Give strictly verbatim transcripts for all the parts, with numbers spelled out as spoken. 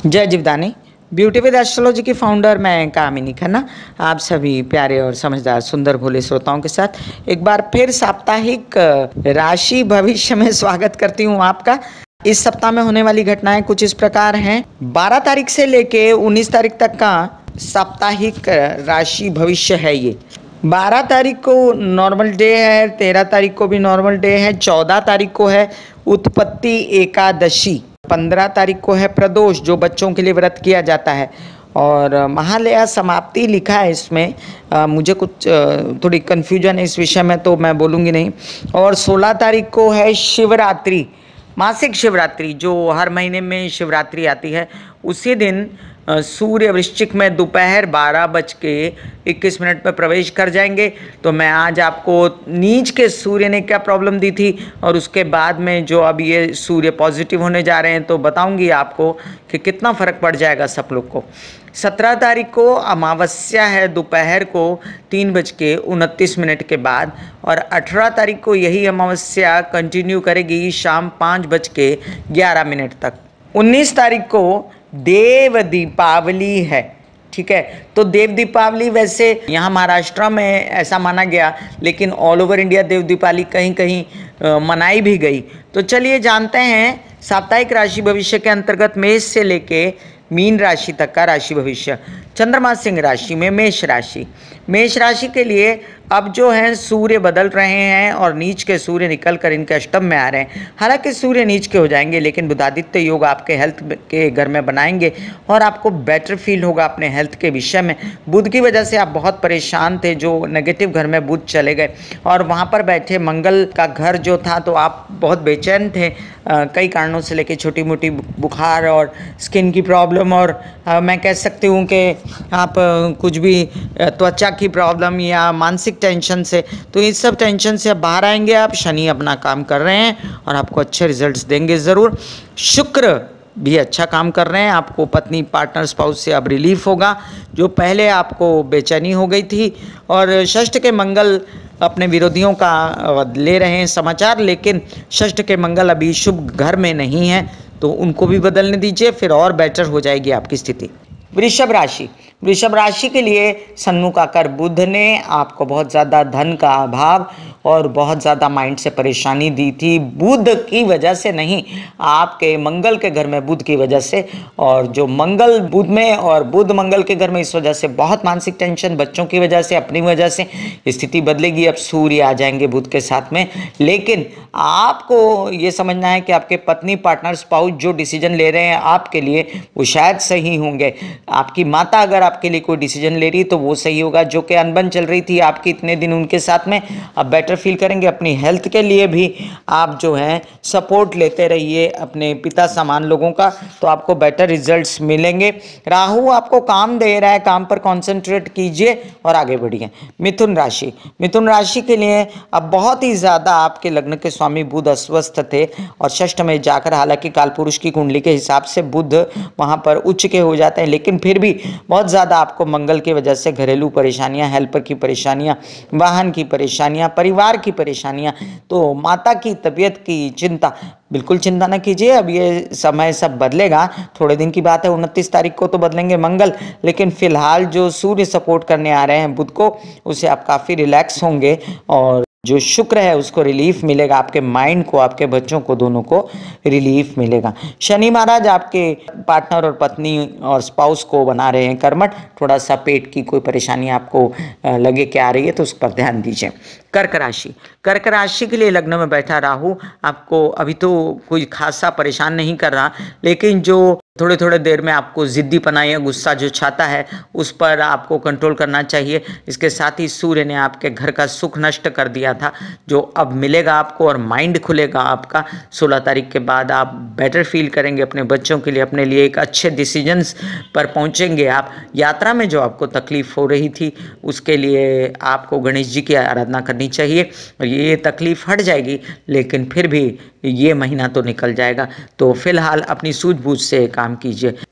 जय Jivdani. Beauty with astrology की founder मैं कामिनी खन्ना आप सभी प्यारे और समझदार सुंदर भोले श्रोताओं के साथ एक बार फिर साप्ताहिक राशि भविष्य में स्वागत करती हूँ आपका। इस सप्ताह में होने वाली घटनाएं कुछ इस प्रकार हैं। बारह तारीख से लेके उन्नीस तारीख तक का साप्ताहिक राशि भविष्य है। ये बारह तारीख को नॉर्मल डे है, तेरह तारीख को भी नॉर्मल डे है, चौदह तारीख को है उत्पत्ति एकादशी, पंद्रह तारीख को है प्रदोष जो बच्चों के लिए व्रत किया जाता है, और महालया समाप्ति लिखा है इसमें। आ, मुझे कुछ आ, थोड़ी कन्फ्यूजन है इस विषय में तो मैं बोलूँगी नहीं। और सोलह तारीख को है शिवरात्रि, मासिक शिवरात्रि जो हर महीने में शिवरात्रि आती है। उसी दिन सूर्य वृश्चिक में दोपहर बारह बज के इक्कीस मिनट पर प्रवेश कर जाएंगे। तो मैं आज आपको नीच के सूर्य ने क्या प्रॉब्लम दी थी और उसके बाद में जो अब ये सूर्य पॉजिटिव होने जा रहे हैं तो बताऊंगी आपको कि कितना फ़र्क पड़ जाएगा सब लोग को। सत्रह तारीख को अमावस्या है दोपहर को तीन बज के उनतीस मिनट के बाद, और अठारह तारीख को यही अमावस्या कंटिन्यू करेगी शाम पाँच बज के ग्यारह मिनट तक। उन्नीस तारीख को देव दीपावली है, ठीक है। तो देव दीपावली वैसे यहाँ महाराष्ट्र में ऐसा माना गया, लेकिन all over India Dev Deepawali कहीं कहीं मनाई भी गई। तो चलिए जानते हैं साप्ताहिक राशि भविष्य के अंतर्गत मेष से लेके मीन राशि तक का राशि भविष्य। चंद्रमा सिंह राशि में मेष राशि, मेष राशि के लिए अब जो है सूर्य बदल रहे हैं और नीच के सूर्य निकल कर इनके अष्टम में आ रहे हैं। हालांकि सूर्य नीच के हो जाएंगे लेकिन बुधादित्य योग आपके हेल्थ के घर में बनाएंगे और आपको बेटर फील होगा अपने हेल्थ के विषय में। बुध की वजह से आप बहुत परेशान थे, जो नेगेटिव घर में बुध चले गए और वहाँ पर बैठे मंगल का घर जो था तो आप बहुत बेचैन थे आ, कई कारणों से, लेके छोटी मोटी बुखार और स्किन की प्रॉब्लम, और आ, मैं कह सकती हूँ कि आप आ, कुछ भी त्वचा की प्रॉब्लम या मानसिक टेंशन से, तो इस सब टेंशन से अब बाहर आएंगे आप। शनि अपना काम कर रहे हैं और आपको अच्छे रिजल्ट्स देंगे ज़रूर। शुक्र भी अच्छा काम कर रहे हैं, आपको पत्नी पार्टनर स्पाउस से अब रिलीफ होगा जो पहले आपको बेचैनी हो गई थी। और षष्ठ के मंगल अपने विरोधियों का ले रहे हैं समाचार, लेकिन षष्ठ के मंगल अभी शुभ घर में नहीं है तो उनको भी बदलने दीजिए, फिर और बेटर हो जाएगी आपकी स्थिति। वृषभ राशि, वृषभ राशि के लिए सन्मुख आकर बुध ने आपको बहुत ज़्यादा धन का अभाव और बहुत ज़्यादा माइंड से परेशानी दी थी, बुध की वजह से नहीं, आपके मंगल के घर में बुध की वजह से। और जो मंगल बुध में और बुध मंगल के घर में, इस वजह से बहुत मानसिक टेंशन, बच्चों की वजह से, अपनी वजह से स्थिति बदलेगी। अब सूर्य आ जाएंगे बुध के साथ में, लेकिन आपको ये समझना है कि आपके पत्नी पार्टनर स्पाउस जो डिसीजन ले रहे हैं आपके लिए वो शायद सही होंगे। आपकी माता अगर आपके लिए कोई डिसीजन ले रही तो वो सही होगा। जो कि अनबन चल रही थी आपकी इतने दिन उनके साथ में, अब बेटर फील करेंगे। अपनी हेल्थ के लिए भी आप जो हैं सपोर्ट लेते रहिए अपने पिता समान लोगों का, तो आपको बेटर रिजल्ट्स मिलेंगे। राहु आपको काम दे रहा है, काम पर कॉन्सेंट्रेट कीजिए और आगे बढ़िए। मिथुन राशि, मिथुन राशि के लिए अब बहुत ही ज़्यादा आपके लग्न के स्वामी बुध अस्वस्थ थे और षष्ठ में जाकर, हालांकि कालपुरुष की कुंडली के हिसाब से बुध वहाँ पर उच्च के हो जाते हैं, लेकिन फिर भी बहुत ज़्यादा आपको मंगल की वजह से घरेलू परेशानियां, हेल्पर की परेशानियां, वाहन की परेशानियां, परिवार की परेशानियां, तो माता की तबीयत की चिंता, बिल्कुल चिंता न कीजिए। अब ये समय सब बदलेगा, थोड़े दिन की बात है, उनतीस तारीख को तो बदलेंगे मंगल, लेकिन फिलहाल जो सूर्य सपोर्ट करने आ रहे हैं बुध को, उससे आप काफ़ी रिलैक्स होंगे। और जो शुक्र है उसको रिलीफ मिलेगा, आपके माइंड को, आपके बच्चों को, दोनों को रिलीफ मिलेगा। शनि महाराज आपके पार्टनर और पत्नी और स्पाउस को बना रहे हैं कर्मठ। थोड़ा सा पेट की कोई परेशानी आपको लगे कि आ रही है तो उस पर ध्यान दीजिए। कर्क राशि, कर्क राशि के लिए लग्न में बैठा राहु आपको अभी तो कोई खासा परेशान नहीं कर रहा, लेकिन जो थोड़े थोड़े देर में आपको जिद्दीपना या गुस्सा जो छाता है उस पर आपको कंट्रोल करना चाहिए। इसके साथ ही सूर्य ने आपके घर का सुख नष्ट कर दिया था, जो अब मिलेगा आपको और माइंड खुलेगा आपका। सोलह तारीख के बाद आप बेटर फील करेंगे अपने बच्चों के लिए, अपने लिए एक अच्छे डिसीजंस पर पहुंचेंगे आप। यात्रा में जो आपको तकलीफ हो रही थी उसके लिए आपको गणेश जी की आराधना करनी चाहिए और ये तकलीफ हट जाएगी, लेकिन फिर भी ये महीना तो निकल जाएगा। तो फिलहाल अपनी सूझबूझ से काम कीजिए।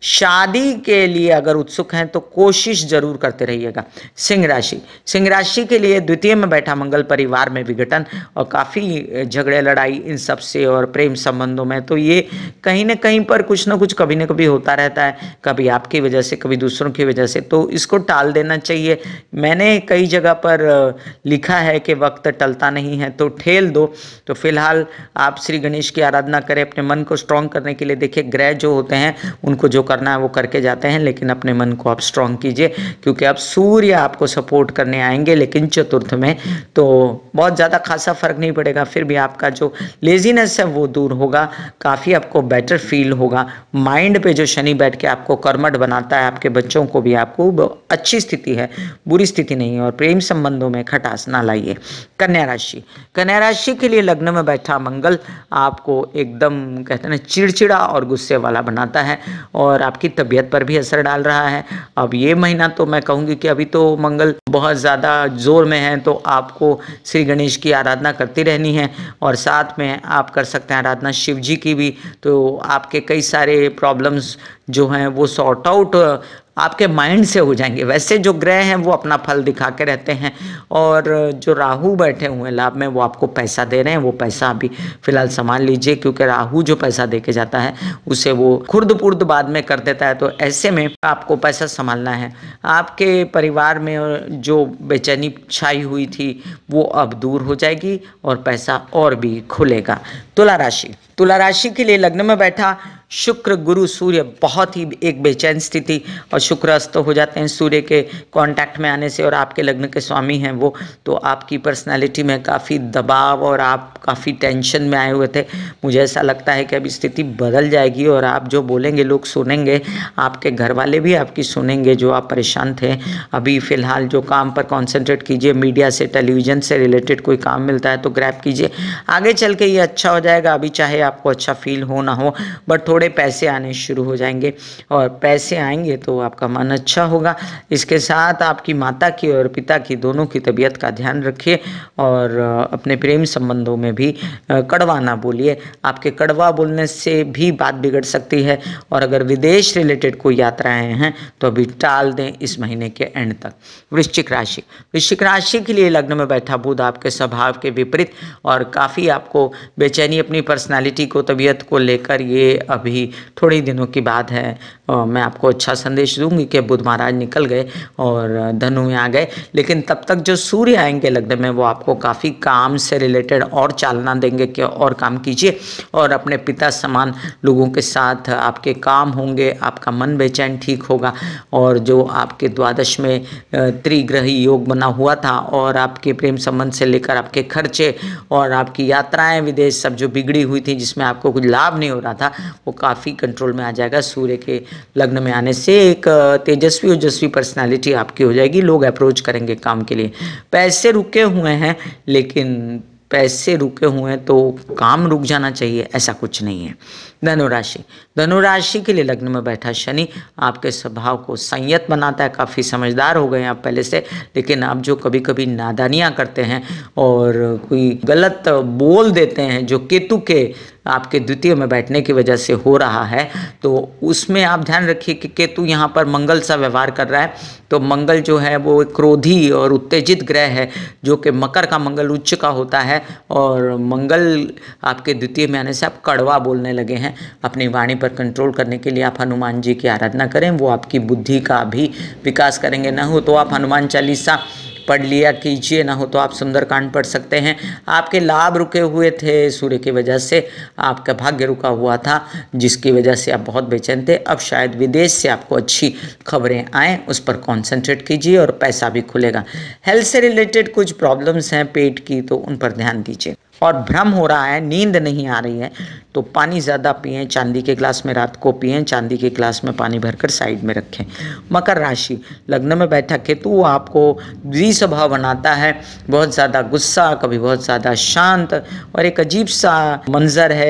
शादी के लिए अगर उत्सुक हैं तो कोशिश जरूर करते रहिएगा। सिंह राशि, सिंह राशि के लिए द्वितीय में बैठा मंगल परिवार में विघटन और काफ़ी झगड़े लड़ाई इन सब से और प्रेम संबंधों में, तो ये कहीं ना कहीं पर कुछ ना कुछ कभी ना कभी होता रहता है, कभी आपकी वजह से कभी दूसरों की वजह से, तो इसको टाल देना चाहिए। मैंने कई जगह पर लिखा है कि वक्त टलता नहीं है तो ठेल दो। तो फिलहाल आप श्री गणेश की आराधना करें अपने मन को स्ट्रांग करने के लिए। देखिए ग्रह जो होते हैं उनको जो करना है वो करके जाते हैं, लेकिन अपने मन को आप स्ट्रांग कीजिए, क्योंकि अब सूर्य आपको सपोर्ट करने आएंगे, लेकिन चतुर्थ में, तो बहुत ज़्यादा खासा फर्क नहीं पड़ेगा। फिर भी आपका जो लेजीनेस है वो दूर होगा, काफ़ी आपको बेटर फील होगा। माइंड पे जो शनि बैठ के आपको कर्मठ बनाता है, आपके बच्चों को भी आपको अच्छी स्थिति है, बुरी स्थिति नहीं है। और प्रेम संबंधों में खटास ना लाइए। कन्या राशि, कन्या राशि के लिए लग्न में बैठा मंगल आपको एकदम कहते हैं ना चिड़चिड़ा और गुस्से वाला बनाता है और आपकी तबीयत पर भी असर डाल रहा है। अब ये महीना तो मैं कहूँगी कि अभी तो मंगल बहुत ज़्यादा जोर में है, तो आपको श्री गणेश की आराधना करती रहनी है और साथ में आप कर सकते हैं आराधना शिव जी की भी, तो आपके कई सारे प्रॉब्लम्स जो हैं वो सॉर्ट आउट आपके माइंड से हो जाएंगे। वैसे जो ग्रह हैं वो अपना फल दिखा के रहते हैं, और जो राहु बैठे हुए हैं लाभ में वो आपको पैसा दे रहे हैं, वो पैसा अभी फिलहाल संभाल लीजिए, क्योंकि राहु जो पैसा दे के जाता है उसे वो खुर्द पुर्द बाद में कर देता है, तो ऐसे में आपको पैसा संभालना है। आपके परिवार में जो बेचैनी छाई हुई थी वो अब दूर हो जाएगी और पैसा और भी खुलेगा। तुला राशि, तुला राशि के लिए लग्न में बैठा शुक्र गुरु सूर्य बहुत ही एक बेचैन स्थिति, और शुक्र अस्त हो जाते हैं सूर्य के कांटेक्ट में आने से, और आपके लग्न के स्वामी हैं वो, तो आपकी पर्सनालिटी में काफ़ी दबाव और आप काफ़ी टेंशन में आए हुए थे। मुझे ऐसा लगता है कि अब स्थिति बदल जाएगी और आप जो बोलेंगे लोग सुनेंगे, आपके घर वाले भी आपकी सुनेंगे जो आप परेशान थे। अभी फ़िलहाल जो काम पर कॉन्सेंट्रेट कीजिए, मीडिया से टेलीविज़न से रिलेटेड कोई काम मिलता है तो ग्रैब कीजिए, आगे चल के ये अच्छा हो जाएगा। अभी चाहे आपको अच्छा फील हो ना हो, बट थोड़े पैसे आने शुरू हो जाएंगे, और पैसे आएंगे तो आपका मन अच्छा होगा। इसके साथ आपकी माता की और पिता की दोनों की तबीयत का ध्यान रखिए, और अपने प्रेम संबंधों में भी कड़वा ना बोलिए, आपके कड़वा बोलने से भी बात बिगड़ सकती है। और अगर विदेश रिलेटेड कोई यात्राएं हैं तो अभी टाल दें इस महीने के एंड तक। वृश्चिक राशि, वृश्चिक राशि के लिए लग्न में बैठा बुध आपके स्वभाव के विपरीत और काफ़ी आपको बेचैनी अपनी पर्सनालिटी को, तबीयत को लेकर, ये अभी थोड़े दिनों की बात है। और मैं आपको अच्छा संदेश दूंगी कि बुध महाराज निकल गए और धनु में आ गए, लेकिन तब तक जो सूर्य आएंगे लग्न में वो आपको काफ़ी काम से रिलेटेड और चालना देंगे कि और काम कीजिए, और अपने पिता समान लोगों के साथ आपके काम होंगे, आपका मन बेचैन ठीक होगा। और जो आपके द्वादश में त्रिग्रही योग बना हुआ था, और आपके प्रेम संबंध से लेकर आपके खर्चे और आपकी यात्राएं विदेश सब जो बिगड़ी हुई थी, जिसमें आपको कुछ लाभ नहीं हो रहा था, वो काफ़ी कंट्रोल में आ जाएगा। सूर्य के लग्न में आने से एक तेजस्वी ओजस्वी पर्सनालिटी आपकी हो जाएगी, लोग अप्रोच करेंगे काम के लिए। पैसे रुके हुए हैं, लेकिन पैसे रुके हुए हैं तो काम रुक जाना चाहिए, ऐसा कुछ नहीं है। धनुराशि, धनुराशि के लिए लग्न में बैठा शनि आपके स्वभाव को संयत बनाता है, काफ़ी समझदार हो गए आप पहले से, लेकिन आप जो कभी कभी नादानियाँ करते हैं और कोई गलत बोल देते हैं जो केतु के आपके द्वितीय में बैठने की वजह से हो रहा है, तो उसमें आप ध्यान रखिए कि केतु यहाँ पर मंगल सा व्यवहार कर रहा है। तो मंगल जो है वो एक क्रोधी और उत्तेजित ग्रह है, जो कि मकर का मंगल उच्च का होता है, और मंगल आपके द्वितीय में आने से आप कड़वा बोलने लगे हैं। अपनी वाणी पर कंट्रोल करने के लिए आप हनुमान जी की आराधना करें, वो आपकी बुद्धि का भी विकास करेंगे। ना हो तो आप हनुमान चालीसा पढ़ लिया कीजिए, ना हो तो आप सुंदरकांड पढ़ सकते हैं। आपके लाभ रुके हुए थे सूर्य की वजह से, आपका भाग्य रुका हुआ था जिसकी वजह से आप बहुत बेचैन थे। अब शायद विदेश से आपको अच्छी खबरें आएँ, उस पर कॉन्सेंट्रेट कीजिए और पैसा भी खुलेगा। हेल्थ से रिलेटेड कुछ प्रॉब्लम्स हैं पेट की, तो उन पर ध्यान दीजिए। और भ्रम हो रहा है, नींद नहीं आ रही है, तो पानी ज़्यादा पिएं, चांदी के ग्लास में रात को पिएं, चांदी के ग्लास में पानी भरकर साइड में रखें। मकर राशि, लग्न में बैठा केतु आपको द्विस्वभाव बनाता है, बहुत ज़्यादा गुस्सा, कभी बहुत ज़्यादा शांत, और एक अजीब सा मंजर है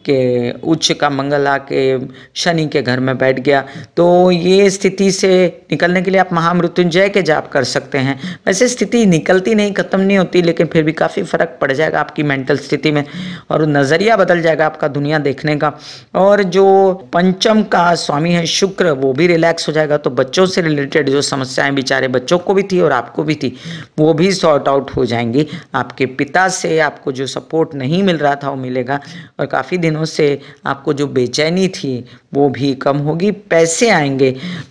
कि उच्च का मंगल आके शनि के घर में बैठ गया। तो ये स्थिति से निकलने के लिए आप महामृत्युंजय के जाप कर सकते हैं। वैसे स्थिति निकलती नहीं, खत्म नहीं होती, लेकिन फिर भी काफ़ी फर्क पड़ जाएगा आपकी मेंटल स्थिति में और नज़रिया बदल जाएगा आपका दुनिया देखने का। और जो पंचम का स्वामी है शुक्र, वो भी रिलैक्स हो जाएगा। तो बच्चों से रिलेटेड जो समस्याएं बेचारे बच्चों को भी थी और आपको भी थी, वो भी सॉर्ट आउट हो जाएंगी। आपके पिता से आपको जो सपोर्ट नहीं मिल रहा था वो मिलेगा और काफ़ी दिनों से आपको जो बेचैनी थी वो भी कम होगी, पैसे आएंगे।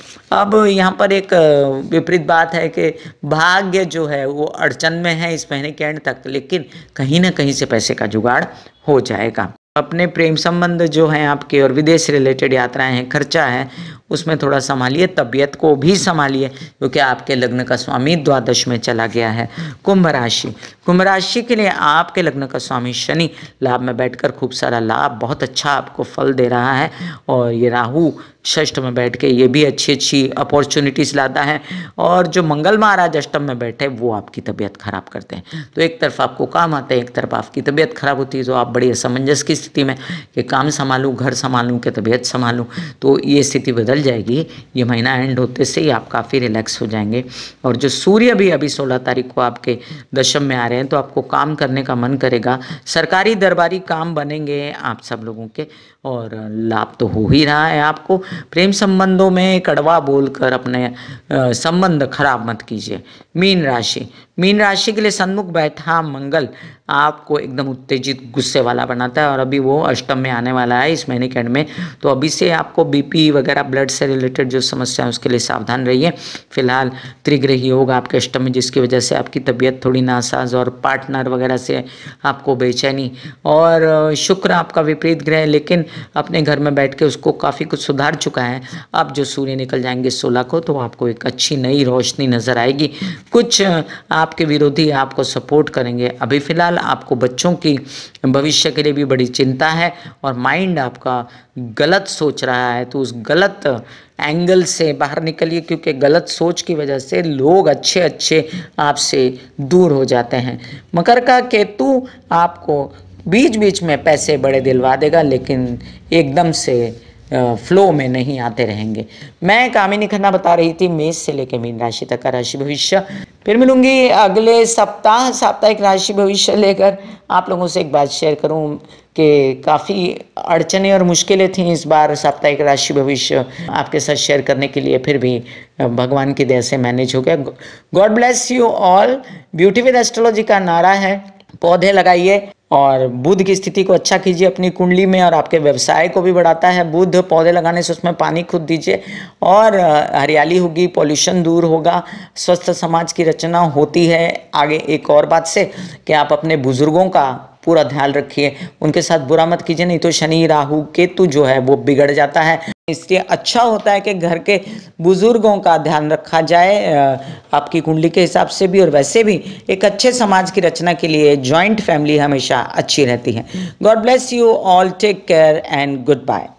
अब यहाँ पर एक विपरीत बात है कि भाग्य जो है वो अड़चन में है इस महीने के एंड तक, लेकिन कहीं ना कहीं से पैसे का जुगाड़ हो जाएगा। अपने प्रेम संबंध जो हैं आपके और विदेश रिलेटेड यात्राएं हैं, खर्चा है, उसमें थोड़ा संभालिए, तबीयत को भी संभालिए क्योंकि आपके लग्न का स्वामी द्वादश में चला गया है। कुंभ राशि, कुंभ राशि के लिए आपके लग्न का स्वामी शनि लाभ में बैठकर खूब सारा लाभ, बहुत अच्छा आपको फल दे रहा है। और ये राहु षष्ठ में बैठ के ये भी अच्छी अच्छी अपॉर्चुनिटीज़ लाता है। और जो मंगल महाराज अष्टम में बैठे वो आपकी तबीयत खराब करते हैं। तो एक तरफ आपको काम आता है, एक तरफ आपकी तबीयत खराब होती है। तो आप बड़ी असमंजस की स्थिति में कि काम संभालूं, घर संभालूं कि तबीयत संभालूं, तो ये स्थिति बदल जाएगी। ये महीना एंड होते से ही आप काफ़ी रिलैक्स हो जाएंगे। और जो सूर्य भी अभी सोलह तारीख को आपके दशम में आ रहे हैं, तो आपको काम करने का मन करेगा, सरकारी दरबारी काम बनेंगे आप सब लोगों के और लाभ तो हो ही रहा है आपको। प्रेम संबंधों में कड़वा बोलकर अपने संबंध खराब मत कीजिए। मीन राशि, मीन राशि के लिए सन्मुख बैठा मंगल आपको एकदम उत्तेजित गुस्से वाला बनाता है और अभी वो अष्टम में आने वाला है इस महीने के एंड में। तो अभी से आपको बीपी वगैरह ब्लड से रिलेटेड जो समस्या है उसके लिए सावधान रहिए। फिलहाल त्रिग्रही योग आपके अष्टम में, जिसकी वजह से आपकी तबीयत थोड़ी नासाज और पार्टनर वगैरह से आपको बेचैनी, और शुक्र आपका विपरीत ग्रह लेकिन अपने घर में बैठ के उसको काफ़ी कुछ सुधार चुका है। अब जो सूर्य निकल जाएंगे सोलह को तो आपको एक अच्छी नई रोशनी नज़र आएगी। कुछ आपके विरोधी आपको सपोर्ट करेंगे। अभी फिलहाल आपको बच्चों की भविष्य के लिए भी बड़ी चिंता है और माइंड आपका गलत सोच रहा है, तो उस गलत एंगल से बाहर निकलिए क्योंकि गलत सोच की वजह से लोग अच्छे अच्छे आपसे दूर हो जाते हैं। मकर का केतु आपको बीच बीच में पैसे बड़े दिलवा देगा लेकिन एकदम से फ्लो में नहीं आते रहेंगे। मैं कामिनी खन्ना बता रही थी मेष से लेकर मीन राशि तक का राशि भविष्य। फिर मिलूंगी अगले सप्ताह साप्ताहिक राशि भविष्य लेकर। आप लोगों से एक बात शेयर करूं कि काफ़ी अड़चनें और मुश्किलें थीं इस बार साप्ताहिक राशि भविष्य आपके साथ शेयर करने के लिए, फिर भी भगवान की दया से मैनेज हो गया। God bless you all. Beauty with astrology का नारा है, पौधे लगाइए और बुध की स्थिति को अच्छा कीजिए अपनी कुंडली में और आपके व्यवसाय को भी बढ़ाता है बुध। पौधे लगाने से उसमें पानी खुद दीजिए और हरियाली होगी, पॉल्यूशन दूर होगा, स्वस्थ समाज की रचना होती है। आगे एक और बात से कि आप अपने बुजुर्गों का पूरा ध्यान रखिए, उनके साथ बुरा मत कीजिए, नहीं तो शनि राहु केतु जो है वो बिगड़ जाता है। इसलिए अच्छा होता है कि घर के बुजुर्गों का ध्यान रखा जाए आपकी कुंडली के हिसाब से भी, और वैसे भी एक अच्छे समाज की रचना के लिए जॉइंट फैमिली हमेशा अच्छी रहती है। God bless you all, take care and good bye.